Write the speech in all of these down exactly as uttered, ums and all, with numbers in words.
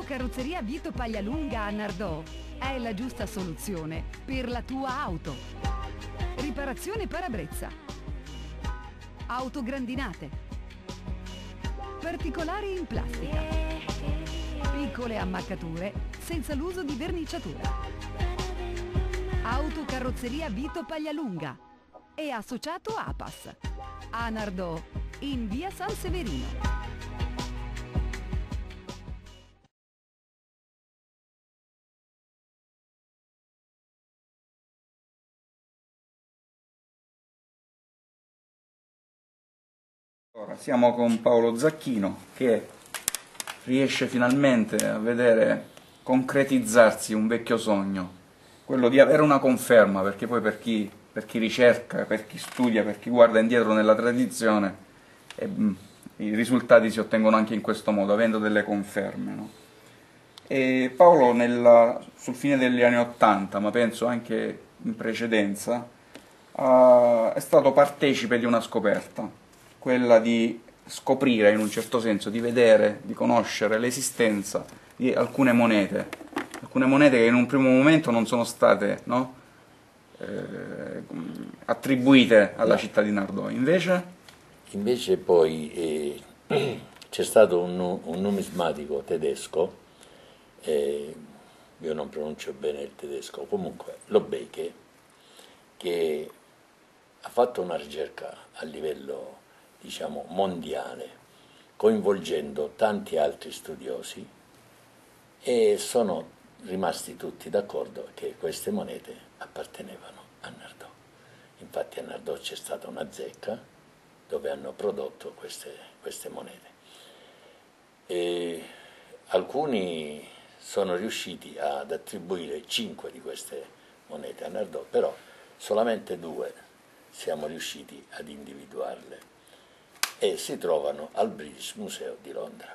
Autocarrozzeria Vito Paglialunga a Nardò è la giusta soluzione per la tua auto. Riparazione parabrezza, autograndinate, particolari in plastica, piccole ammaccature senza l'uso di verniciatura. Autocarrozzeria Vito Paglialunga è associato A P A S a Nardò in via San Severino. Ora siamo con Paolo Zacchino che riesce finalmente a vedere concretizzarsi un vecchio sogno, quello di avere una conferma, perché poi per chi, per chi ricerca, per chi studia, per chi guarda indietro nella tradizione, eh, i risultati si ottengono anche in questo modo, avendo delle conferme, no? E Paolo nella, sul fine degli anni Ottanta, ma penso anche in precedenza, uh, è stato partecipe di una scoperta, quella di scoprire in un certo senso, di vedere, di conoscere l'esistenza di alcune monete, alcune monete che in un primo momento non sono state, no, eh, attribuite alla no. città di Nardò, invece? Invece poi eh, c'è stato un, un numismatico tedesco, eh, io non pronuncio bene il tedesco, comunque Lobeke, che ha fatto una ricerca a livello, diciamo, mondiale, coinvolgendo tanti altri studiosi, e sono rimasti tutti d'accordo che queste monete appartenevano a Nardò. Infatti a Nardò c'è stata una zecca dove hanno prodotto queste, queste monete. E alcuni sono riusciti ad attribuire cinque di queste monete a Nardò, però solamente due siamo riusciti ad individuarle, e si trovano al British Museum di Londra.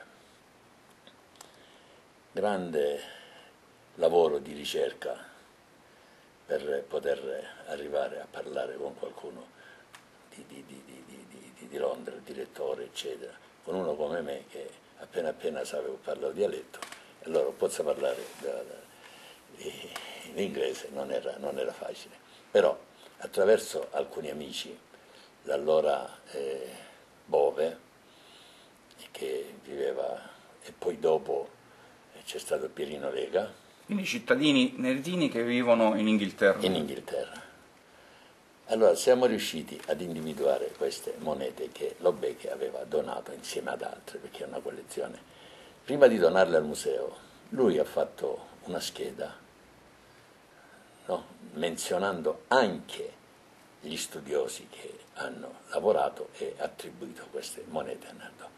Grande lavoro di ricerca per poter arrivare a parlare con qualcuno di, di, di, di, di, di Londra, il direttore, eccetera, con uno come me che appena appena sapevo parlare dialetto, e allora posso parlare da, da, in inglese, non era, non era facile. Però attraverso alcuni amici, l'allora eh, Bove, che viveva, e poi dopo c'è stato Pierino Lega. Quindi cittadini neretini che vivono in Inghilterra. In Inghilterra. Allora siamo riusciti ad individuare queste monete che Lobeke aveva donato insieme ad altre, perché è una collezione. Prima di donarle al museo, lui ha fatto una scheda, no? Menzionando anche gli studiosi che hanno lavorato e attribuito queste monete a Nardò.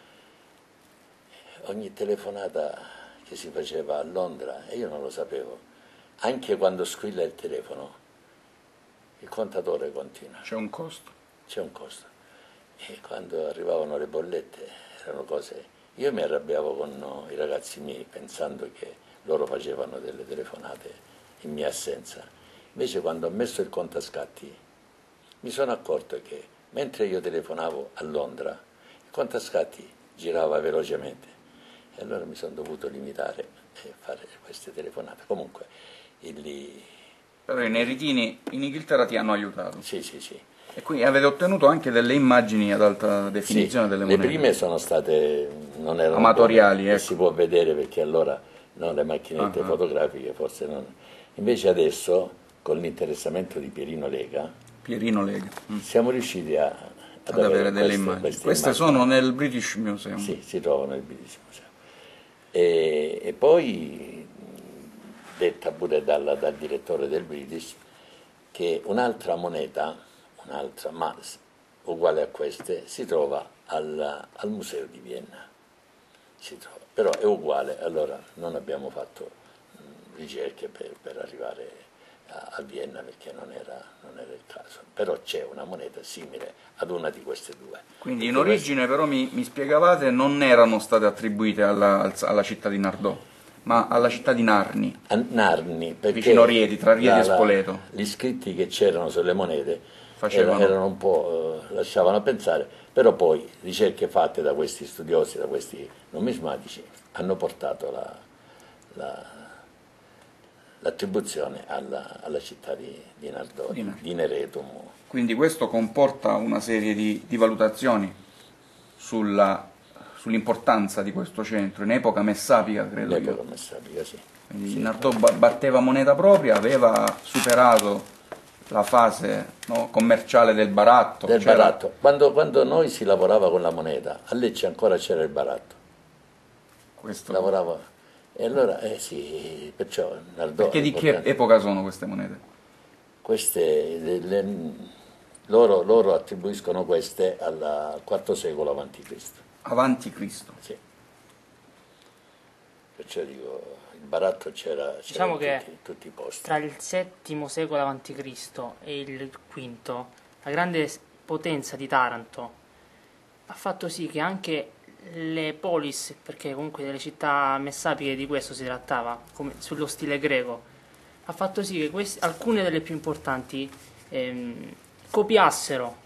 Ogni telefonata che si faceva a Londra, e io non lo sapevo, anche quando squilla il telefono, il contatore continua. C'è un costo. C'è un costo. E quando arrivavano le bollette erano cose... Io mi arrabbiavo con i ragazzi miei pensando che loro facevano delle telefonate in mia assenza. Invece quando ho messo il contascatti mi sono accorto che mentre io telefonavo a Londra, il contascatti girava velocemente, e allora mi sono dovuto limitare a fare queste telefonate. Comunque, lì... Però i neritini in Inghilterra ti hanno aiutato. Sì, sì, sì. E quindi avete ottenuto anche delle immagini ad alta definizione, sì, delle monete? Le prime sono state, non erano amatoriali, buone, ecco. Si può vedere perché allora no, le macchinette uh-huh. fotografiche forse non... Invece adesso, con l'interessamento di Pierino Lega, Pierino Lega. Mm. siamo riusciti a, ad, ad avere, avere delle queste, immagini. Queste, queste immagini. sono nel British Museum. Sì, si trovano nel British Museum. E, e poi, detta pure dalla, dal direttore del British, che un'altra moneta, un'altra, ma uguale a queste, si trova al, al Museo di Vienna. Si trova, però è uguale, allora non abbiamo fatto mh, ricerche per, per arrivare a Vienna, perché non era, non era il caso, però c'è una moneta simile ad una di queste due. Quindi in origine però mi, mi spiegavate non erano state attribuite alla, alla città di Nardò, ma alla città di Narni. A Narni, perché vicino Rieti, tra Rieti la, e Spoleto. Gli scritti che c'erano sulle monete facevano. erano un po', eh, lasciavano pensare, però poi ricerche fatte da questi studiosi, da questi numismatici, hanno portato la, la, l'attribuzione alla, alla città di, di Nardò, di, di Neretum. Quindi questo comporta una serie di, di valutazioni sulla, sull'importanza di questo centro, in epoca messapica credo in epoca io. messapica, sì. Quindi sì. Nardò batteva moneta propria, aveva superato la fase, no, commerciale del baratto. Del baratto. Quando, quando noi si lavorava con la moneta, a Lecce ancora c'era il baratto. Questo... Lavorava. E allora, eh sì, perciò Nardò... Perché di che epoca sono queste monete? Queste, le, le, loro, loro attribuiscono queste al quarto secolo avanti Cristo. Avanti Cristo. Sì. Perciò dico... Il baratto c'era, diciamo in che tutti, tutti i posti. Tra il settimo secolo avanti Cristo e il quinto, la grande potenza di Taranto ha fatto sì che anche le polis, perché comunque delle città messapiche di questo si trattava, come sullo stile greco, ha fatto sì che queste, alcune delle più importanti ehm, copiassero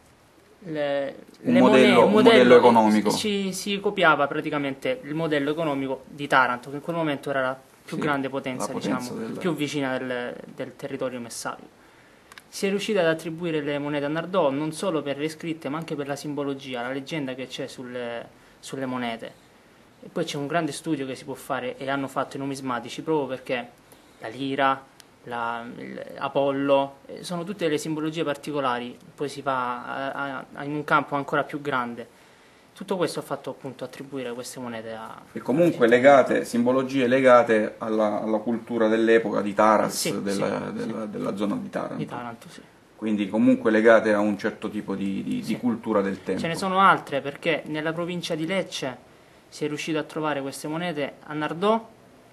le, un, le modello, monete, un modello economico. Ci, si copiava praticamente il modello economico di Taranto, che in quel momento era la più sì, grande potenza, potenza diciamo, del... più vicina del, del territorio messapico. Si è riusciti ad attribuire le monete a Nardò non solo per le scritte, ma anche per la simbologia, la leggenda che c'è sulle, sulle monete. E poi c'è un grande studio che si può fare, e hanno fatto i numismatici, proprio perché la lira, La, Apollo, eh, sono tutte le simbologie particolari, poi si va a, a, in un campo ancora più grande. Tutto questo ha fatto appunto attribuire queste monete a... E comunque legate, simbologie legate alla, alla cultura dell'epoca di Taras, sì, della, sì, della, sì. della zona di Taranto. Di Taranto, sì. Quindi comunque legate a un certo tipo di, di, sì. di cultura del tempo. Ce ne sono altre, perché nella provincia di Lecce si è riuscito a trovare queste monete a Nardò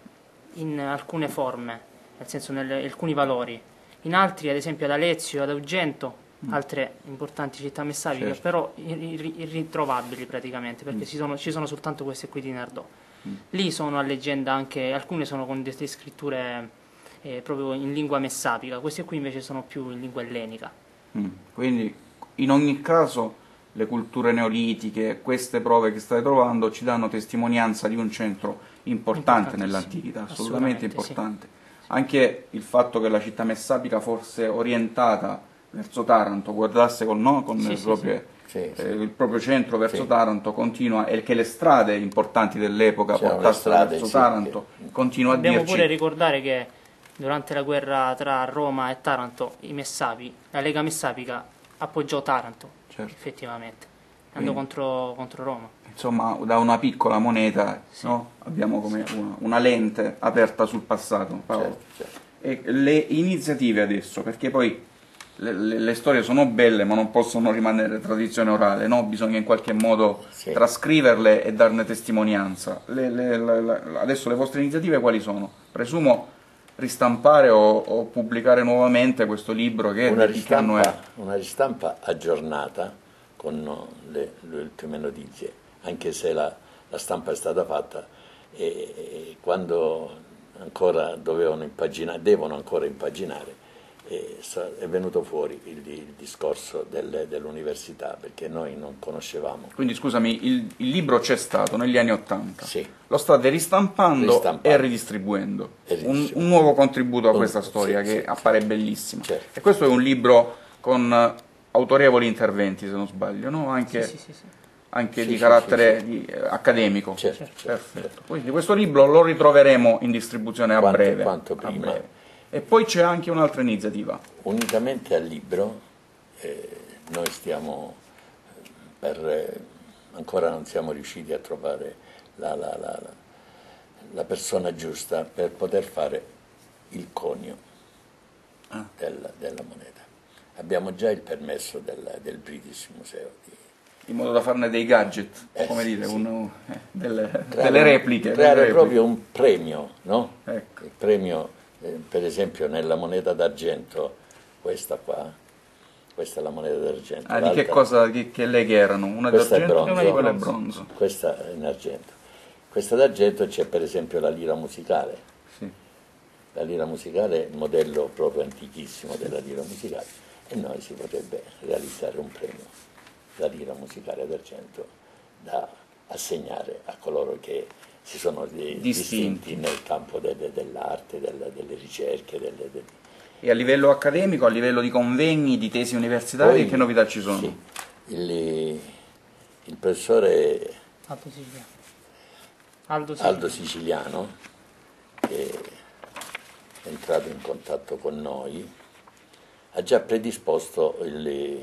in alcune forme, nel senso nelle, alcuni valori, in altri ad esempio ad Alezio, ad Augento, mm. altre importanti città messapiche, certo. però irritrovabili praticamente, perché mm. ci, sono, ci sono soltanto queste qui di Nardò. Mm. Lì sono a leggenda anche, alcune sono con delle scritture eh, proprio in lingua messapica, queste qui invece sono più in lingua ellenica. Mm. Quindi in ogni caso le culture neolitiche, queste prove che state trovando ci danno testimonianza di un centro importante nell'antichità, assolutamente, assolutamente importante. Sì. Anche il fatto che la città messapica fosse orientata verso Taranto, guardasse col, no, con sì, il, sì, proprio, sì. Eh, il proprio centro verso sì. Taranto continua, e che le strade importanti dell'epoca portassero verso sì, Taranto, sì. continua a Dobbiamo dirci... pure ricordare che durante la guerra tra Roma e Taranto, i Messapi, la Lega Messapica appoggiò Taranto, certo. effettivamente, andò contro, contro Roma. Insomma, da una piccola moneta sì. no? abbiamo come una, una lente aperta sul passato, Paolo. Certo, certo. E le iniziative adesso, perché poi le, le, le storie sono belle ma non possono rimanere tradizione orale, no? Bisogna in qualche modo sì. trascriverle e darne testimonianza. Le, le, le, le, adesso le vostre iniziative quali sono? Presumo ristampare o, o pubblicare nuovamente questo libro che una di che anno è? Una ristampa aggiornata con le, le ultime notizie, anche se la, la stampa è stata fatta e, e quando ancora dovevano impaginare, devono ancora impaginare, e è venuto fuori il, il discorso del, dell'università, perché noi non conoscevamo. Quindi scusami, il, il libro c'è stato negli anni Ottanta, sì. lo state ristampando, ristampando. e ridistribuendo, e ridistribuendo. Un, un nuovo contributo a questa un, storia sì, che sì, appare bellissima. Certo. E questo è un libro con autorevoli interventi, se non sbaglio, no? Anche, sì, sì, sì, sì. anche sì, di sì, carattere sì, sì. Di, eh, accademico. Certo, certo, perfetto. Certo. Quindi questo libro lo ritroveremo in distribuzione a quanto, breve. Quanto a prima. breve. E poi c'è anche un'altra iniziativa. Unicamente al libro, eh, noi stiamo per, eh, ancora non siamo riusciti a trovare la, la, la, la, la persona giusta per poter fare il conio ah. del, della moneta. Abbiamo già il permesso del, del British Museum. Di, in modo da farne dei gadget, eh, come dire, sì. uno, eh, delle, creare, delle repliche. Creare delle repliche. proprio un premio, no? Ecco. Il premio, eh, per esempio nella moneta d'argento, questa qua, questa è la moneta d'argento. Ah, di che cosa, che, che leghe erano? Una d'argento e una di quella è bronzo. Questa è in argento. Questa d'argento c'è per esempio la lira musicale. Sì. La lira musicale è il modello proprio antichissimo della lira musicale. e noi si potrebbe realizzare un premio, la lira musicale d'argento, da assegnare a coloro che si sono di, distinti. distinti nel campo delle, dell'arte, delle, delle ricerche. Delle, delle... E a livello accademico, a livello di convegni, di tesi universitarie, Poi, che novità ci sono? Sì, il, il professore Aldo Siciliano, Aldo Siciliano. Aldo Siciliano, che è entrato in contatto con noi, ha già predisposto il,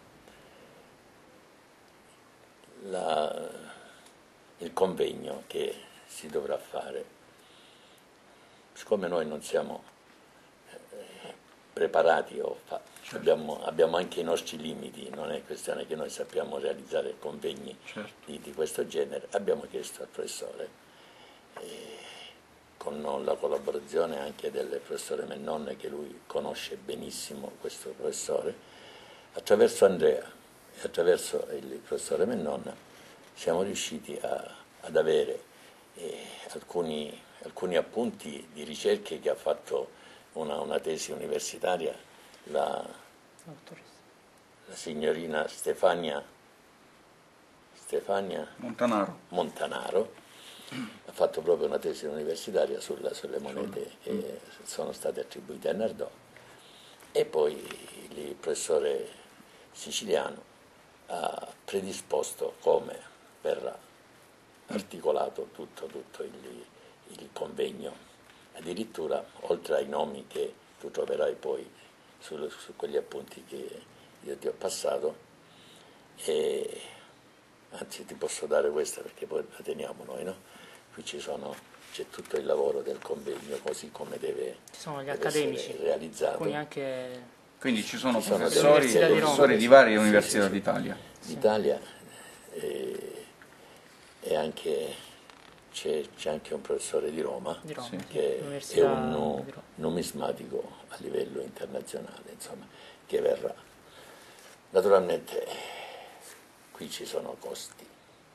la, il convegno che si dovrà fare. Siccome noi non siamo eh, preparati, o fa, certo. abbiamo, abbiamo anche i nostri limiti, non è questione che noi sappiamo realizzare convegni certo. di, di questo genere, abbiamo chiesto al professore, eh, con la collaborazione anche del professore Mennone, che lui conosce benissimo questo professore, attraverso Andrea e attraverso il professore Mennone siamo riusciti a, ad avere eh, alcuni, alcuni appunti di ricerche che ha fatto una, una tesi universitaria la, la signorina Stefania, Stefania Montanaro. Montanaro ha fatto proprio una tesi universitaria sulla, sulle monete che sono state attribuite a Nardò, e poi il professore Siciliano ha predisposto come verrà articolato tutto, tutto il, il convegno, addirittura oltre ai nomi che tu troverai poi su, su quegli appunti che io ti ho passato, e anzi ti posso dare questa perché poi la teniamo noi, no? Qui ci sono, c'è tutto il lavoro del convegno così come deve, ci sono gli deve accademici realizzato. Anche... Quindi ci sono ci sono professori, di professori di varie sì, università sì, sì. d'Italia. D'Italia e, e anche c'è, c'è anche un professore di Roma, di Roma sì. sì. che è un nu, numismatico a livello internazionale, insomma, che verrà. Naturalmente qui ci sono costi,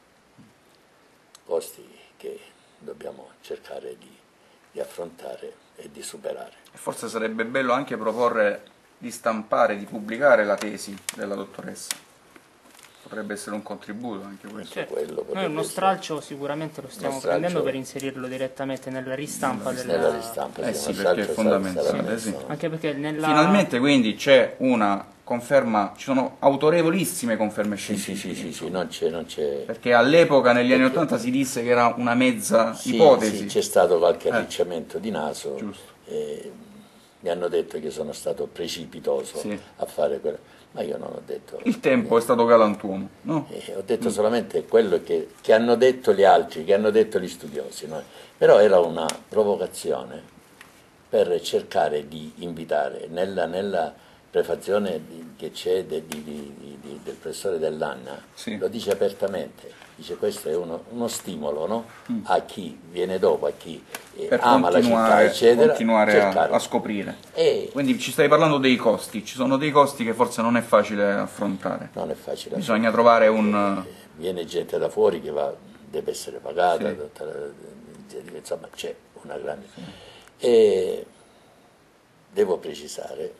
costi che dobbiamo cercare di, di affrontare e di superare. Forse sarebbe bello anche proporre di stampare, di pubblicare la tesi della dottoressa. Potrebbe essere un contributo anche questo. Certo. Quello Noi uno essere... stralcio sicuramente lo stiamo stralcio... prendendo per inserirlo direttamente nella ristampa nella, della... nella ristampa, eh sì, sì, perché è fondamentale. Sì. Anche perché nella... Finalmente quindi c'è una conferma, ci sono autorevolissime conferme scientifiche. Sì, sì, sì, sì, non c'è, non c'è... Perché all'epoca, negli anni Ottanta, si disse che era una mezza sì, ipotesi. Sì, c'è stato qualche eh. arricciamento di naso, e mi hanno detto che sono stato precipitoso sì. a fare quello, ma io non ho detto... Il tempo eh. è stato galantuomo, no? Eh, ho detto mm. solamente quello che, che hanno detto gli altri, che hanno detto gli studiosi, no? Però era una provocazione per cercare di invitare nella... nella prefazione di, che c'è de, di, di, di, del professore Dell'Anna, sì. lo dice apertamente, dice questo è uno, uno stimolo, no? mm. a chi viene dopo, a chi eh, ama la città, eccetera, continuare a, a scoprire. E quindi ci stai parlando dei costi, ci sono dei costi che forse non è facile affrontare. Non è facile. Bisogna trovare un... Viene gente da fuori che va, deve essere pagata, sì. insomma c'è una grande... Sì. E devo precisare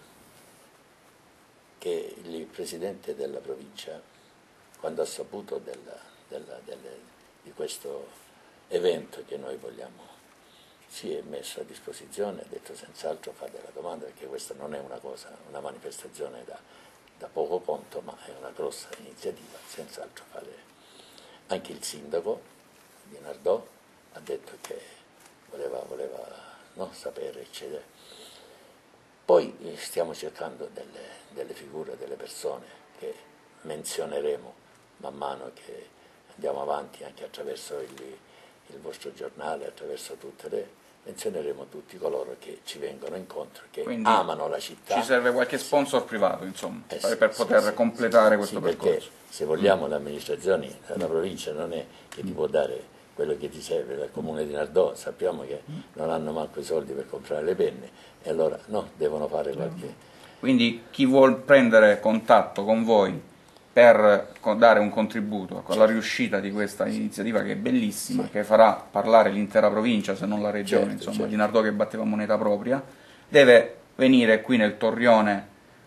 che il presidente della provincia, quando ha saputo della, della, delle, di questo evento che noi vogliamo, si è messo a disposizione, ha detto senz'altro fate la domanda, perché questa non è una cosa, una manifestazione da, da poco conto, ma è una grossa iniziativa, senz'altro fate. Anche il sindaco di Nardò ha detto che voleva, voleva no, sapere, eccetera. Poi stiamo cercando delle, delle figure, delle persone che menzioneremo man mano che andiamo avanti anche attraverso il, il vostro giornale, attraverso tutte le... menzioneremo tutti coloro che ci vengono incontro, che quindi amano la città. Ci serve qualche sponsor privato, insomma, eh sì, per sì, poter sì, completare sì, questo sì, percorso. Perché se vogliamo mm. le amministrazioni, la provincia non è che ti può dare quello che ti serve, dal comune di Nardò sappiamo che non hanno manco i soldi per comprare le penne, e allora no, devono fare qualche... Quindi chi vuol prendere contatto con voi per dare un contributo alla riuscita di questa iniziativa, che è bellissima, sì. che farà parlare l'intera provincia, se non la regione, certo, insomma, certo. di Nardò che batteva moneta propria, deve venire qui nel torrione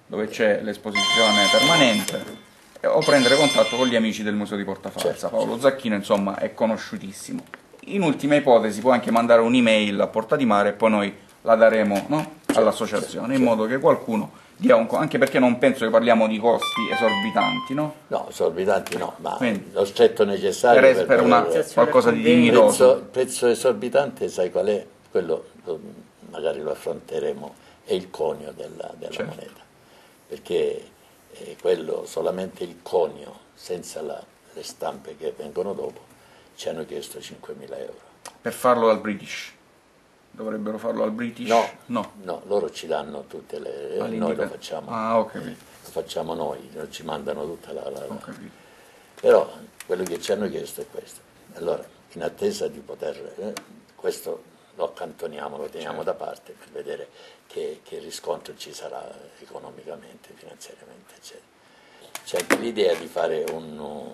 dove c'è l'esposizione permanente, o prendere contatto con gli amici del Museo di Portafalsa. Certo, Paolo certo. Zacchino, insomma, è conosciutissimo. In ultima ipotesi può anche mandare un'email a Porta di Mare e poi noi la daremo, no? Certo, all'associazione, certo, in modo che qualcuno dia un... anche perché non penso che parliamo di costi esorbitanti, no? No, esorbitanti no, ma Quindi, lo stretto necessario per, per, per una, poter- qualcosa di il dignitoso. prezzo, il prezzo esorbitante, sai qual è? Quello lo- magari lo affronteremo, è il conio della, della Certo. moneta, perché eh, quello, solamente il conio, senza la- le stampe che vengono dopo, ci hanno chiesto cinquemila euro. Per farlo dal British. Dovrebbero farlo al British? No, no. no, loro ci danno tutte le... Ah, noi l'indica- lo facciamo, Ah, ho capito, lo facciamo noi, non ci mandano tutta la... la- ho la- capito. Però quello che ci hanno chiesto è questo. Allora, in attesa di poter... eh, questo lo accantoniamo, lo teniamo da parte per vedere che, che riscontro ci sarà economicamente, finanziariamente, eccetera. C'è anche l'idea di fare un,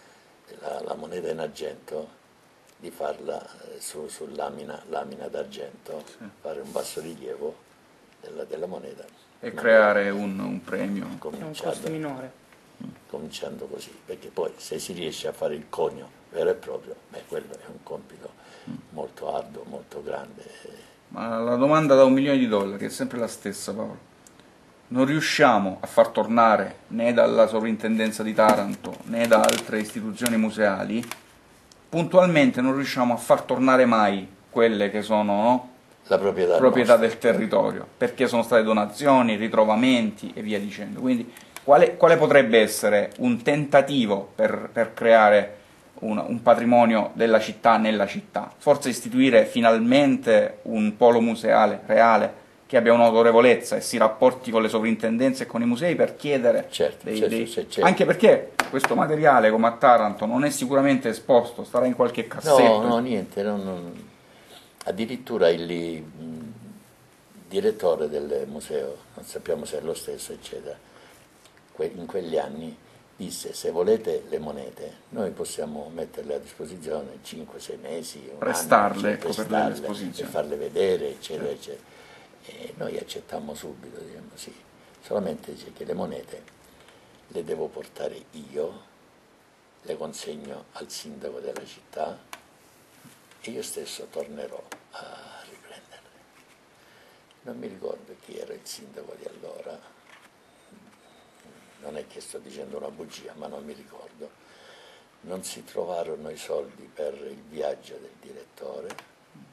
la, la moneta in argento, di farla eh, su, su lamina, lamina d'argento, fare un bassorilievo della, della moneta. E Ma creare un, un premio. È un cominciando, costo minore. cominciando così, perché poi se si riesce a fare il conio vero e proprio, beh, quello è un compito molto arduo, molto grande. Ma la domanda da un milione di dollari è sempre la stessa, Paolo. Non riusciamo a far tornare né dalla sovrintendenza di Taranto né da altre istituzioni museali, puntualmente non riusciamo a far tornare mai quelle che sono, no? La proprietà, proprietà nostra. del territorio, perché sono state donazioni, ritrovamenti e via dicendo. Quindi quale, quale potrebbe essere un tentativo per, per creare un, un patrimonio della città nella città? Forse istituire finalmente un polo museale reale che abbia un'autorevolezza e si rapporti con le sovrintendenze e con i musei per chiedere Certo, dei, certo, dei... sì, certo. Anche perché questo materiale, come a Taranto, non è sicuramente esposto, starà in qualche cassetto. No, no, niente, non, non... addirittura il mh, direttore del museo, non sappiamo se è lo stesso, eccetera, que in quegli anni disse: se volete le monete noi possiamo metterle a disposizione cinque sei mesi, un Prestarle, anno, ecco, per prestarle, l'esposizione. per farle vedere, eccetera, eccetera. E noi accettammo subito, diciamo sì, solamente dice che le monete le devo portare io, le consegno al sindaco della città e io stesso tornerò a riprenderle. Non mi ricordo chi era il sindaco di allora, non è che sto dicendo una bugia, ma non mi ricordo. Non si trovarono i soldi per il viaggio del direttore,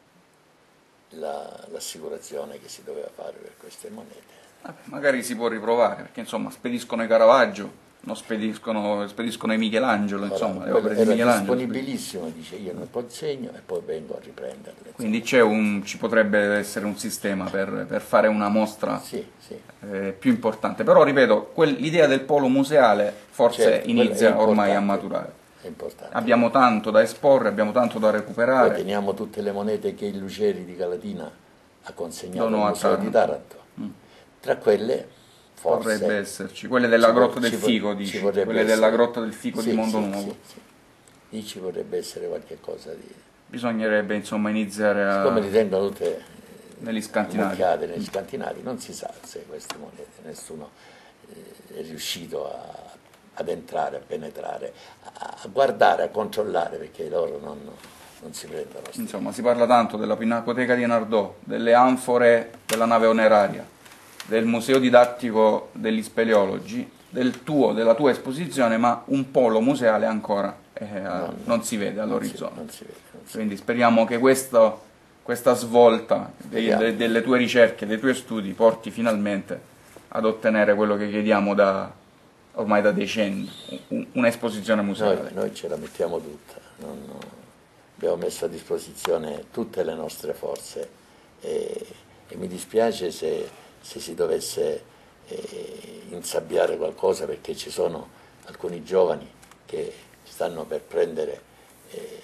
l'assicurazione la, che si doveva fare per queste monete. Vabbè, magari si può riprovare, perché insomma spediscono i Caravaggio, non spediscono, spediscono i Michelangelo, insomma, le opere di Era Michelangelo. disponibilissimo, dice io ne consegno e poi vengo a riprenderle. Quindi c'è un, ci potrebbe essere un sistema per, per fare una mostra Sì, sì. eh, più importante. Però, ripeto, l'idea del polo museale forse Certo, inizia quello è ormai a importante, maturare. È importante. Abbiamo tanto da esporre, abbiamo tanto da Poi recuperare. teniamo tutte le monete che il Luceri di Calatina ha consegnato Dono al a Museo di Taranto. Taranto. Tra quelle forse Potrebbe esserci, quelle della ci Grotta vor- del ci vor- Fico, ci dici, vorrebbe quelle essere- della Grotta del Fico Sì, di Mondo sì, Nuovo. sì, sì. Lì ci vorrebbe essere qualche cosa di... Bisognerebbe insomma iniziare a... Come li tengono tutte negli scantinati. ammucchiate negli scantinati, non si sa se queste monete, nessuno eh, è riuscito a, ad entrare, a penetrare, a, a guardare, a controllare, perché loro non, non si prendono. sti- Insomma, si parla tanto della Pinacoteca di Nardò, delle anfore della nave oneraria, del museo didattico degli speleologi, del tuo, della tua esposizione, ma un polo museale ancora eh, no, non si vede non si- all'orizzonte. non si vede, non si Quindi speriamo che questo, questa svolta dei- Speriamo. de- delle tue ricerche, dei tuoi studi, porti finalmente ad ottenere quello che chiediamo da, ormai da decenni, un- un'esposizione museale. Noi, noi ce la mettiamo tutta, non- non- abbiamo messo a disposizione tutte le nostre forze e, e mi dispiace se, se si dovesse eh, insabbiare qualcosa, perché ci sono alcuni giovani che stanno per prendere eh,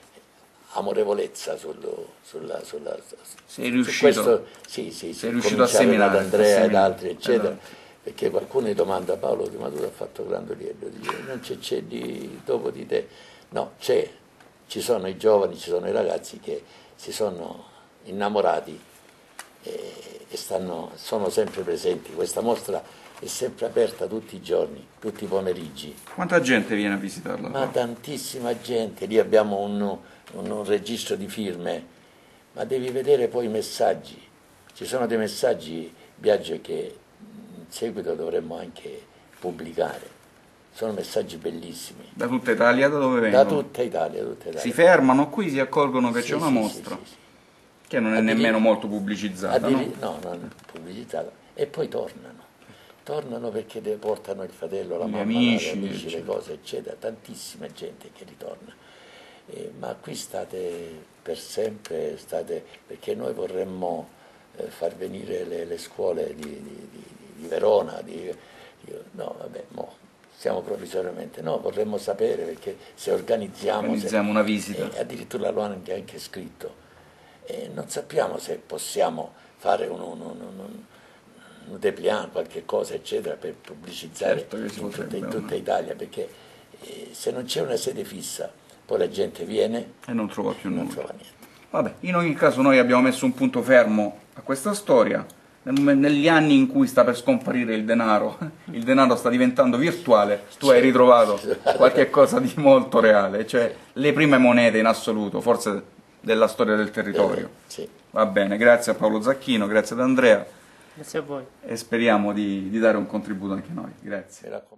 amorevolezza sul, sulla, sulla, Sei su riuscito, questo, sì, sì, sei sì, riuscito a cominciare seminare, ad Andrea a ed seminare. altri, eccetera. Esatto. Perché qualcuno mi domanda: Paolo, ma tu hai fatto grande lieto, dice, non c'è, c'è di, dopo di te. No, c'è, ci sono i giovani, ci sono i ragazzi che si sono innamorati e, e stanno, sono sempre presenti. Questa mostra è sempre aperta tutti i giorni, tutti i pomeriggi. Quanta gente viene a visitarla? Ma tantissima gente, lì abbiamo un, un, un registro di firme, ma devi vedere poi i messaggi. Ci sono dei messaggi, Biagio, che in seguito dovremmo anche pubblicare. Sono messaggi bellissimi. Da tutta Italia? Da dove vengono? Da tutta Italia, tutta Italia. Si fermano qui, si accorgono che sì, c'è una sì, mostra, sì, sì, sì. che non è Addiri nemmeno molto pubblicizzata, addiri no? No, non è pubblicizzata. E poi tornano. Tornano perché portano il fratello, la Gli mamma, amici, gli amici, le eccetera. cose, eccetera. Tantissima gente che ritorna. Eh, ma qui state per sempre, state, perché noi vorremmo eh, far venire le, le scuole di, di, di, di Verona, di, di, no, vabbè, mo. Siamo provvisoriamente, no, vorremmo sapere perché se organizziamo, Organizziamo se, una visita. Eh, addirittura lo hanno anche, anche scritto, e non sappiamo se possiamo fare un, un, un, un, un dépliant, qualche cosa, eccetera, per pubblicizzare Certo che si in, tutta, in potrebbe, tutta Italia, perché eh, se non c'è una sede fissa, poi la gente viene E non trova più e non nulla. trova niente. Vabbè, in ogni caso noi abbiamo messo un punto fermo a questa storia. Nel- Negli anni in cui sta per scomparire il denaro, il denaro sta diventando virtuale, tu hai ritrovato qualche cosa di molto reale, cioè le prime monete in assoluto, forse della storia del territorio. Eh, sì. Va bene, grazie a Paolo Zacchino, grazie ad Andrea Grazie a voi. e speriamo di, di dare un contributo anche noi. Grazie. Mi raccomando.